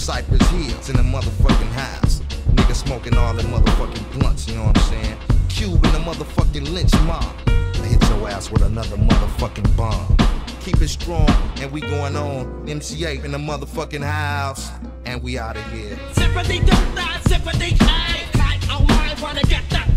Cypress Hills in the motherfucking house. Niggas smoking all the motherfucking blunts, you know what I'm saying? Cube in the motherfucking lynch mob. I hit your ass with another motherfucking bomb. Keep it strong, and we going on. MCA in the motherfucking house, and we out of here. Sympathy, don't die, sympathy, I can't, oh my, wanna get that